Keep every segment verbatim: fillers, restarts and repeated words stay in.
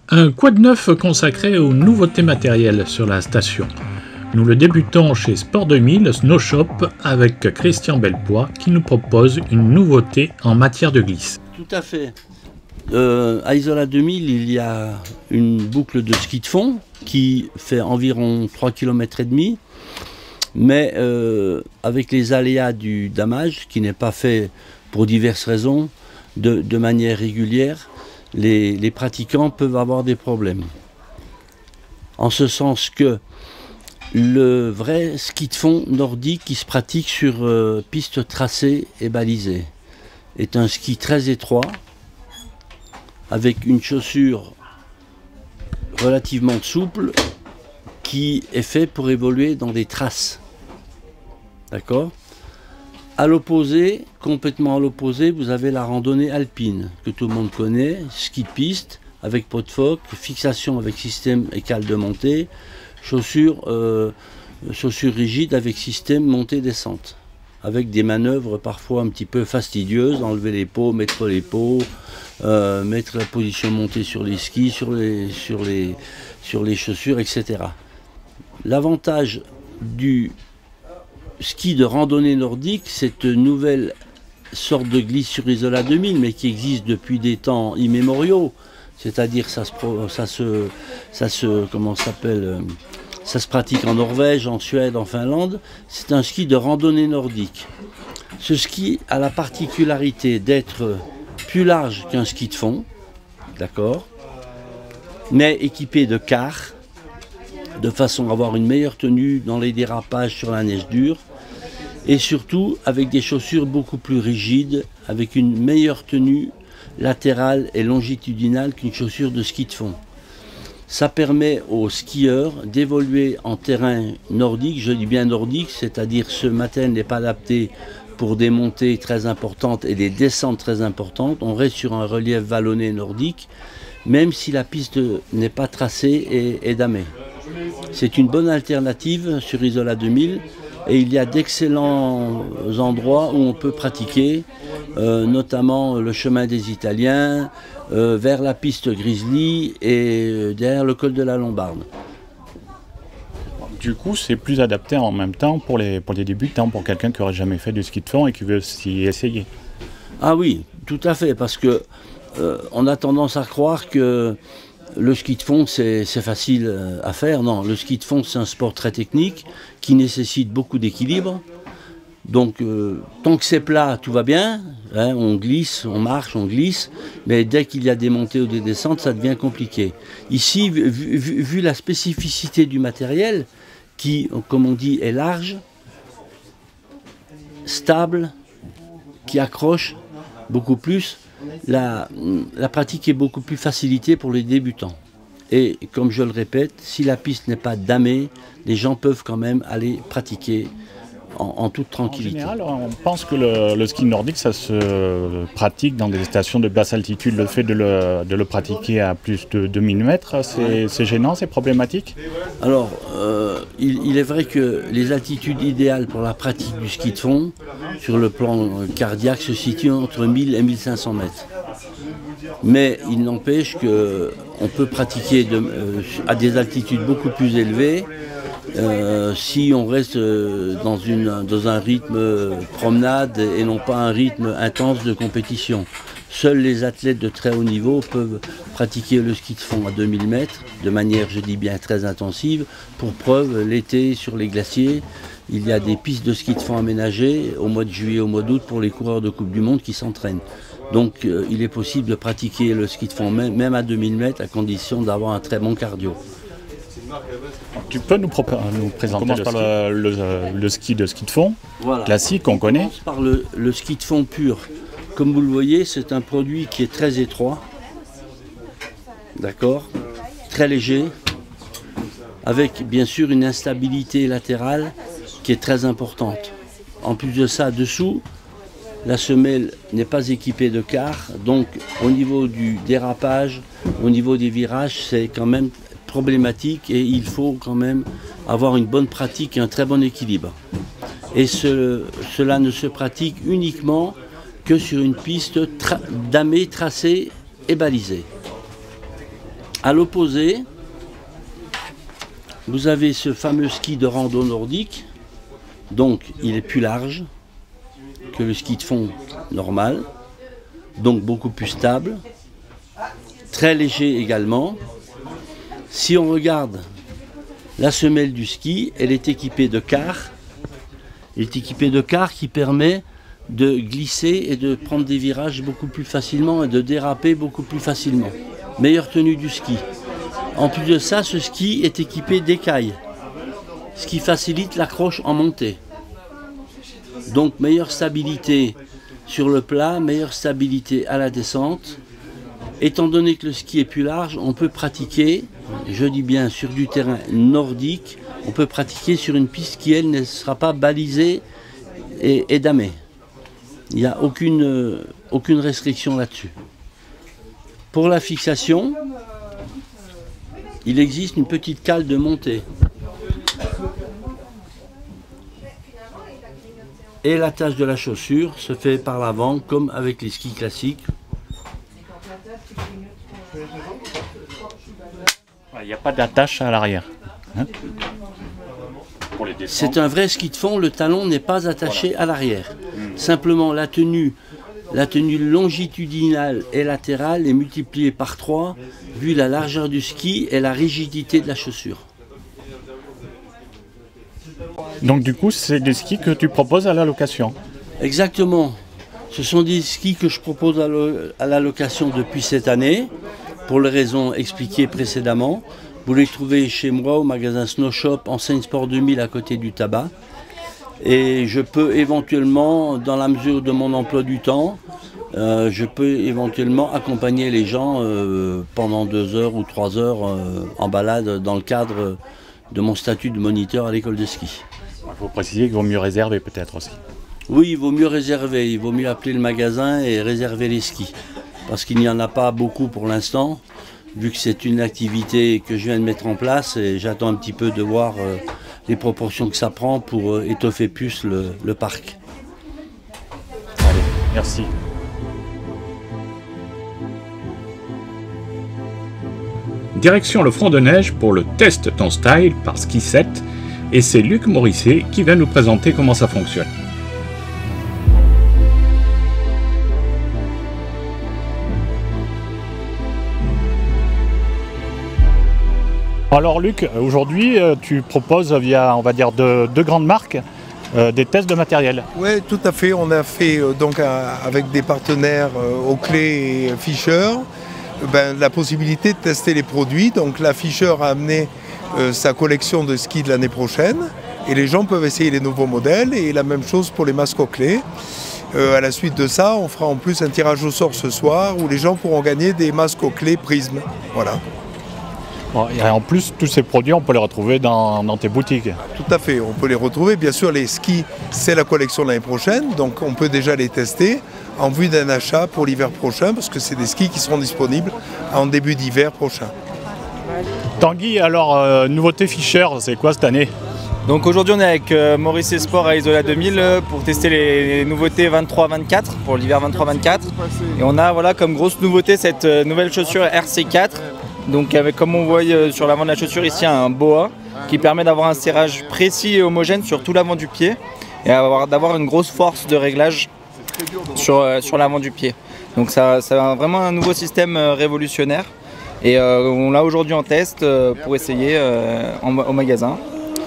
Un quad neuf consacré aux nouveautés matérielles sur la station. Nous le débutons chez Sport deux mille Snow Shop avec Christian Belpois qui nous propose une nouveauté en matière de glisse. Tout à fait. Euh, à Isola deux mille, il y a une boucle de ski de fond qui fait environ trois kilomètres et demi, mais euh, avec les aléas du damage, qui n'est pas fait pour diverses raisons, de, de manière régulière, les, les pratiquants peuvent avoir des problèmes. En ce sens que le vrai ski de fond nordique qui se pratique sur euh, piste tracée et balisée est un ski très étroit, avec une chaussure relativement souple qui est fait pour évoluer dans des traces. D'accord ? À l'opposé, complètement à l'opposé, vous avez la randonnée alpine, que tout le monde connaît, ski de piste, avec pot de phoque, fixation avec système et cale de montée, chaussures, euh, chaussures rigides avec système montée-descente, avec des manœuvres parfois un petit peu fastidieuses, enlever les pots, mettre les pots, euh, mettre la position montée sur les skis, sur les, sur les, sur les chaussures, et cetera. L'avantage du ski de randonnée nordique, cette nouvelle sorte de glisse sur Isola deux mille, mais qui existe depuis des temps immémoriaux, c'est-à-dire ça se, ça se, ça se, comment ça s'appelle, ça se pratique en Norvège, en Suède, en Finlande. C'est un ski de randonnée nordique. Ce ski a la particularité d'être plus large qu'un ski de fond, d'accord, mais équipé de quarts, de façon à avoir une meilleure tenue dans les dérapages sur la neige dure, et surtout avec des chaussures beaucoup plus rigides, avec une meilleure tenue latérale et longitudinale qu'une chaussure de ski de fond. Ça permet aux skieurs d'évoluer en terrain nordique, je dis bien nordique, c'est-à-dire ce matériel n'est pas adapté pour des montées très importantes et des descentes très importantes. On reste sur un relief vallonné nordique, même si la piste n'est pas tracée et, et damée. C'est une bonne alternative sur Isola deux mille et il y a d'excellents endroits où on peut pratiquer, euh, notamment le chemin des Italiens, euh, vers la piste Grizzly et derrière le col de la Lombarde. Du coup, c'est plus adapté en même temps pour les, pour les débutants, pour quelqu'un qui n'aurait jamais fait de ski de fond et qui veut s'y essayer. Ah oui, tout à fait, parce que euh, on a tendance à croire que le ski de fond, c'est facile à faire. Non, le ski de fond, c'est un sport très technique qui nécessite beaucoup d'équilibre. Donc, euh, tant que c'est plat, tout va bien. Hein, on glisse, on marche, on glisse. Mais dès qu'il y a des montées ou des descentes, ça devient compliqué. Ici, vu, vu, vu la spécificité du matériel, qui, comme on dit, est large, stable, qui accroche beaucoup plus, La, la pratique est beaucoup plus facilitée pour les débutants. Et comme je le répète, si la piste n'est pas damée, les gens peuvent quand même aller pratiquer en, en toute tranquillité. En général, on pense que le, le ski nordique, ça se pratique dans des stations de basse altitude. Le fait de le, de le pratiquer à plus de deux mille mètres, c'est gênant, c'est problématique? Alors, euh, il, il est vrai que les altitudes idéales pour la pratique du ski de fond, sur le plan cardiaque, se situent entre mille et mille cinq cents mètres. Mais il n'empêche qu'on peut pratiquer de, euh, à des altitudes beaucoup plus élevées euh, si on reste dans, une, dans un rythme promenade et non pas un rythme intense de compétition. Seuls les athlètes de très haut niveau peuvent pratiquer le ski de fond à deux mille mètres de manière, je dis bien, très intensive. Pour preuve, l'été sur les glaciers, il y a des pistes de ski de fond aménagées au mois de juillet, au mois d'août pour les coureurs de Coupe du Monde qui s'entraînent. Donc euh, il est possible de pratiquer le ski de fond même, même à deux mille mètres à condition d'avoir un très bon cardio. Tu peux nous, nous présenter le, par ski. Le, le, le ski de ski de fond, voilà. Classique qu'on connaît. On commence par le, le ski de fond pur. Comme vous le voyez, c'est un produit qui est très étroit, d'accord, très léger, avec bien sûr une instabilité latérale qui est très importante. En plus de ça, dessous, la semelle n'est pas équipée de quarts, donc au niveau du dérapage, au niveau des virages, c'est quand même problématique et il faut quand même avoir une bonne pratique et un très bon équilibre. Et ce, cela ne se pratique uniquement que sur une piste tra damée, tracée et balisée. À l'opposé, vous avez ce fameux ski de rando nordique, donc il est plus large que le ski de fond normal, donc beaucoup plus stable, très léger également. Si on regarde la semelle du ski, elle est équipée de quart, elle est équipée de quart qui permet de glisser et de prendre des virages beaucoup plus facilement et de déraper beaucoup plus facilement. Meilleure tenue du ski. En plus de ça, ce ski est équipé d'écailles, ce qui facilite l'accroche en montée. Donc meilleure stabilité sur le plat, meilleure stabilité à la descente. Étant donné que le ski est plus large, on peut pratiquer, je dis bien sur du terrain nordique, on peut pratiquer sur une piste qui, elle, ne sera pas balisée et, et damée. Il n'y a aucune, euh, aucune restriction là-dessus. Pour la fixation, il existe une petite cale de montée. Et l'attache de la chaussure se fait par l'avant comme avec les skis classiques. Il n'y a pas d'attache à l'arrière. Hein? C'est un vrai ski de fond, le talon n'est pas attaché voilà. à l'arrière. Mmh. Simplement la tenue, la tenue longitudinale et latérale est multipliée par trois vu la largeur du ski et la rigidité de la chaussure. Donc du coup, c'est des skis que tu proposes à la location? Exactement. Ce sont des skis que je propose à la location depuis cette année, pour les raisons expliquées précédemment. Vous les trouvez chez moi au magasin Snow Shop, enseigne Sport deux mille à côté du tabac. Et je peux éventuellement, dans la mesure de mon emploi du temps, euh, je peux éventuellement accompagner les gens euh, pendant deux heures ou trois heures euh, en balade dans le cadre de mon statut de moniteur à l'école de ski. Il faut préciser qu'il vaut mieux réserver peut-être aussi. Oui, il vaut mieux réserver, il vaut mieux appeler le magasin et réserver les skis. Parce qu'il n'y en a pas beaucoup pour l'instant, vu que c'est une activité que je viens de mettre en place et j'attends un petit peu de voir euh, les proportions que ça prend pour euh, étoffer plus le, le parc. Allez, merci. Direction le front de neige pour le test ton style par Ski sept et c'est Luc Morisset qui va nous présenter comment ça fonctionne. Alors Luc, aujourd'hui tu proposes via on va dire deux, deux grandes marques euh, des tests de matériel. Oui, tout à fait. On a fait euh, donc un, avec des partenaires euh, Oakley et Fischer ben, la possibilité de tester les produits. Donc la Fischer a amené euh, sa collection de skis de l'année prochaine et les gens peuvent essayer les nouveaux modèles et la même chose pour les masques Oakley. Euh, à la suite de ça, on fera en plus un tirage au sort ce soir où les gens pourront gagner des masques Oakley Prism. Voilà. Bon, et en plus, tous ces produits, on peut les retrouver dans, dans tes boutiques. Tout à fait, on peut les retrouver. Bien sûr, les skis, c'est la collection de l'année prochaine, donc on peut déjà les tester en vue d'un achat pour l'hiver prochain, parce que c'est des skis qui seront disponibles en début d'hiver prochain. Tanguy, alors, euh, nouveauté Fischer, c'est quoi cette année? Donc aujourd'hui on est avec euh, Morisset Sport à Isola deux mille euh, pour tester les, les nouveautés vingt-trois vingt-quatre pour l'hiver vingt-trois vingt-quatre. Et on a voilà comme grosse nouveauté cette euh, nouvelle chaussure R C quatre. Donc avec, comme on voit euh, sur l'avant de la chaussure ici, un boa qui permet d'avoir un serrage précis et homogène sur tout l'avant du pied et d'avoir une grosse force de réglage sur, euh, sur l'avant du pied. Donc ça, ça a vraiment un nouveau système euh, révolutionnaire et euh, on l'a aujourd'hui en test euh, pour essayer euh, en, au magasin.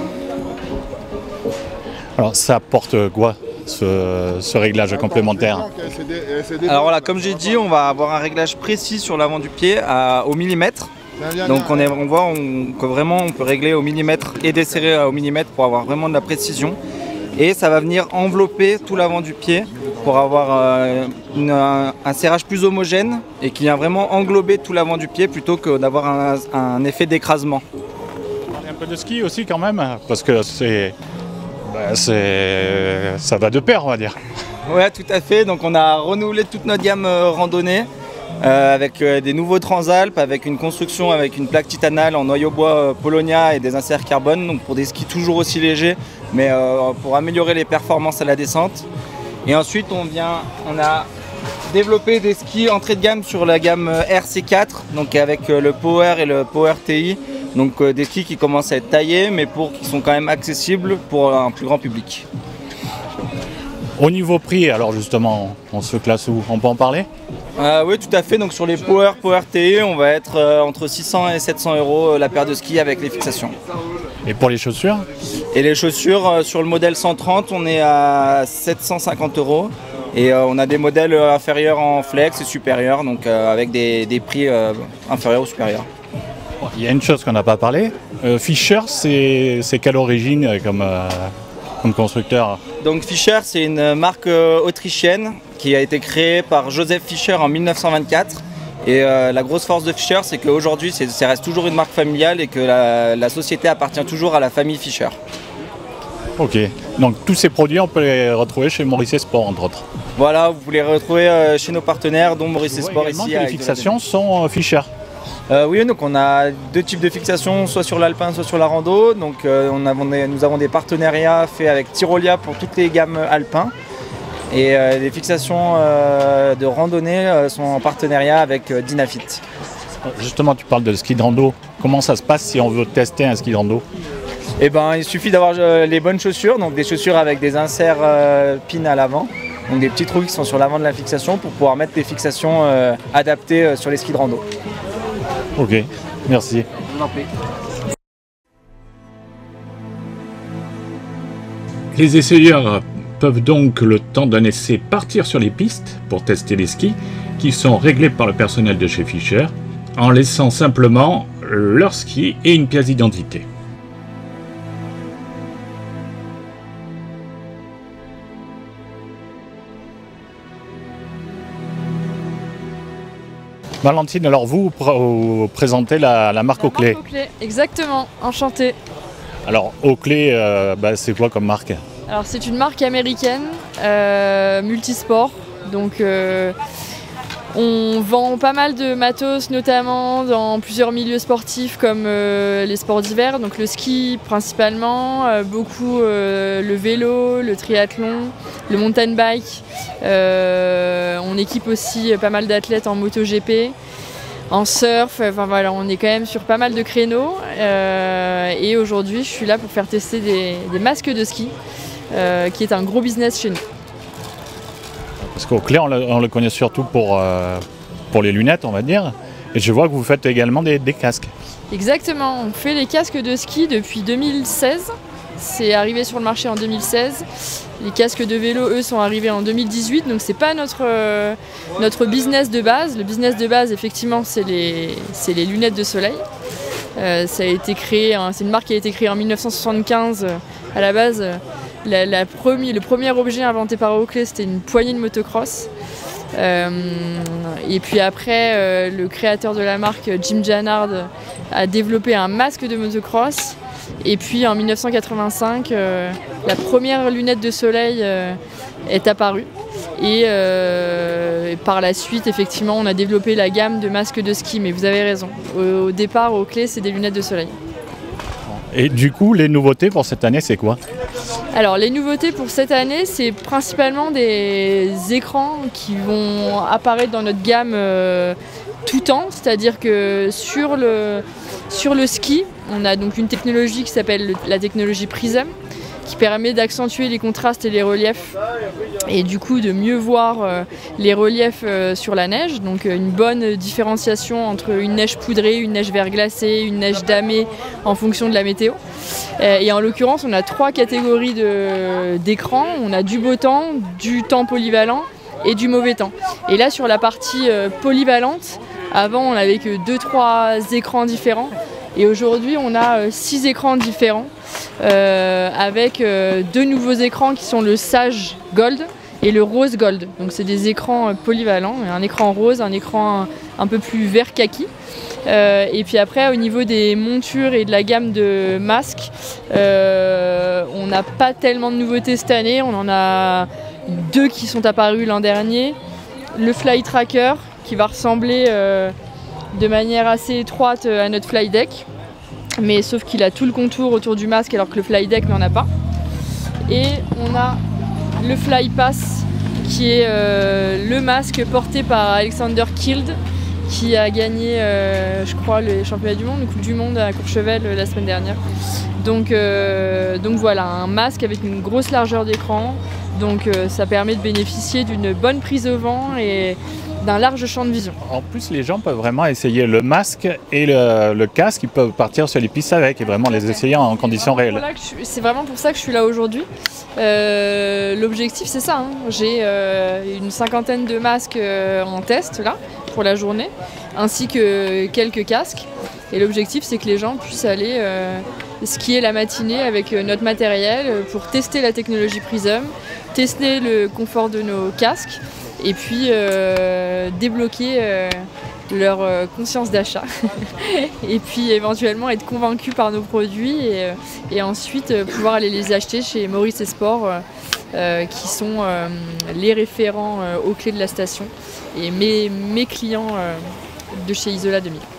Alors ça apporte quoi ce, ce réglage complémentaire? Alors voilà, comme j'ai dit, on va avoir un réglage précis sur l'avant du pied à, au millimètre. Donc on, est, on voit on, que vraiment on peut régler au millimètre et desserrer au millimètre pour avoir vraiment de la précision. Et ça va venir envelopper tout l'avant du pied pour avoir euh, une, un, un serrage plus homogène et qui vient vraiment englober tout l'avant du pied plutôt que d'avoir un, un effet d'écrasement. Un peu de ski aussi quand même, parce que c'est... Ben ça va de pair, on va dire. Oui, tout à fait. Donc on a renouvelé toute notre gamme euh, randonnée euh, avec euh, des nouveaux Transalpes, avec une construction avec une plaque titanale en noyau bois euh, Polonia et des inserts carbone, donc pour des skis toujours aussi légers, mais euh, pour améliorer les performances à la descente. Et ensuite on vient, on a développé des skis entrée de gamme sur la gamme R C quatre, donc avec le Power et le Power T I. Donc des skis qui commencent à être taillés, mais pour, qui sont quand même accessibles pour un plus grand public. Au niveau prix, alors justement, on se classe où? On peut en parler? euh, Oui, tout à fait. Donc sur les Power, Power T I, on va être euh, entre six cents et sept cents euros euh, la paire de skis avec les fixations. Et pour les chaussures? Et les chaussures, euh, sur le modèle cent trente, on est à sept cent cinquante euros. Et euh, on a des modèles inférieurs en flex et supérieurs, donc euh, avec des, des prix euh, inférieurs ou supérieurs. Il y a une chose qu'on n'a pas parlé. Euh, Fischer, c'est quelle origine euh, comme, euh, comme constructeur? Donc Fischer, c'est une marque euh, autrichienne qui a été créée par Joseph Fischer en mille neuf cent vingt-quatre. Et euh, la grosse force de Fischer, c'est qu'aujourd'hui, ça reste toujours une marque familiale et que la, la société appartient toujours à la famille Fischer. Ok, donc tous ces produits, on peut les retrouver chez Maurice Sport, entre autres. Voilà, vous pouvez les retrouver euh, chez nos partenaires, dont Maurice Sport ici. Les fixations sont euh, Fischer. Euh, oui, donc on a deux types de fixations, soit sur l'alpin, soit sur la rando. Donc euh, on avons des, nous avons des partenariats faits avec Tyrolia pour toutes les gammes alpins. Et euh, les fixations euh, de randonnée euh, sont en partenariat avec euh, Dynafit. Justement, tu parles de ski de rando. Comment ça se passe si on veut tester un ski de rando? Eh ben, il suffit d'avoir euh, les bonnes chaussures, donc des chaussures avec des inserts euh, pin à l'avant. Donc des petits trous qui sont sur l'avant de la fixation pour pouvoir mettre des fixations euh, adaptées euh, sur les skis de rando. Ok, merci. Je vous en prie. Les essayeurs peuvent donc, le temps d'un essai, partir sur les pistes pour tester les skis qui sont réglés par le personnel de chez Fischer, en laissant simplement leur ski et une pièce d'identité. Valentine, alors vous, vous présentez la, la marque Oakley. Marque Oakley, exactement, enchanté. Alors Oakley, euh, bah, c'est quoi comme marque? Alors c'est une marque américaine, euh, multisport, donc euh, on vend pas mal de matos, notamment dans plusieurs milieux sportifs comme euh, les sports d'hiver, donc le ski principalement, euh, beaucoup euh, le vélo, le triathlon, le mountain bike. Euh, on équipe aussi pas mal d'athlètes en MotoGP, en surf, enfin voilà, on est quand même sur pas mal de créneaux. Euh, et aujourd'hui, je suis là pour faire tester des, des masques de ski, euh, qui est un gros business chez nous. Parce qu'Oakley, on, on le connaît surtout pour, euh, pour les lunettes, on va dire. Et je vois que vous faites également des, des casques. Exactement, on fait les casques de ski depuis deux mille seize. C'est arrivé sur le marché en deux mille seize. Les casques de vélo, eux, sont arrivés en deux mille dix-huit, donc c'est pas notre, euh, notre business de base. Le business de base, effectivement, c'est les, c'est les lunettes de soleil. Euh, ça a été créé, hein, c'est une marque qui a été créée en mille neuf cent soixante-quinze. À la base, la, la premier, le premier objet inventé par Oakley, c'était une poignée de motocross. Euh, et puis après, euh, le créateur de la marque, Jim Jannard, a développé un masque de motocross. Et puis en mille neuf cent quatre-vingt-cinq, euh, la première lunette de soleil euh, est apparue. Et euh, par la suite, effectivement, on a développé la gamme de masques de ski. Mais vous avez raison, au, au départ, Oakley, c'est des lunettes de soleil. Et du coup, les nouveautés pour cette année, c'est quoi? Alors les nouveautés pour cette année, c'est principalement des écrans qui vont apparaître dans notre gamme euh, tout temps. C'est-à-dire que sur le, sur le ski, on a donc une technologie qui s'appelle la technologie Prism, qui permet d'accentuer les contrastes et les reliefs et du coup de mieux voir euh, les reliefs euh, sur la neige. Donc euh, une bonne différenciation entre une neige poudrée, une neige verglacée, une neige damée en fonction de la météo. Euh, et en l'occurrence, on a trois catégories d'écrans. On a du beau temps, du temps polyvalent et du mauvais temps. Et là, sur la partie euh, polyvalente, avant on n'avait que deux trois écrans différents. Et aujourd'hui, on a euh, six écrans différents. Euh, avec euh, deux nouveaux écrans qui sont le Sage Gold et le Rose Gold. Donc c'est des écrans euh, polyvalents, un écran rose, un écran un, un peu plus vert kaki. Euh, et puis après, au niveau des montures et de la gamme de masques, euh, on n'a pas tellement de nouveautés cette année. On en a deux qui sont apparus l'an dernier. Le Fly Tracker qui va ressembler euh, de manière assez étroite à notre Fly Deck. Mais sauf qu'il a tout le contour autour du masque alors que le Fly Deck n'en a pas. Et on a le Fly Pass qui est euh, le masque porté par Alexander Kild, qui a gagné, euh, je crois, le championnat du monde, le Coupe du Monde à Courchevel euh, la semaine dernière. Donc, euh, donc voilà, un masque avec une grosse largeur d'écran, donc euh, ça permet de bénéficier d'une bonne prise au vent et d'un large champ de vision. En plus, les gens peuvent vraiment essayer le masque et le, le casque, ils peuvent partir sur les pistes avec et vraiment les essayer en conditions réelles. C'est vraiment pour ça que je suis là aujourd'hui. Euh, L'objectif, c'est ça, hein. J'ai euh, une cinquantaine de masques euh, en test là pour la journée, ainsi que quelques casques. Et l'objectif, c'est que les gens puissent aller euh, skier la matinée avec euh, notre matériel pour tester la technologie Prism, tester le confort de nos casques et puis euh, débloquer euh, leur euh, conscience d'achat et puis éventuellement être convaincus par nos produits et, euh, et ensuite euh, pouvoir aller les acheter chez Maurice Esport euh, euh, qui sont euh, les référents euh, aux clés de la station et mes, mes clients euh, de chez Isola deux mille.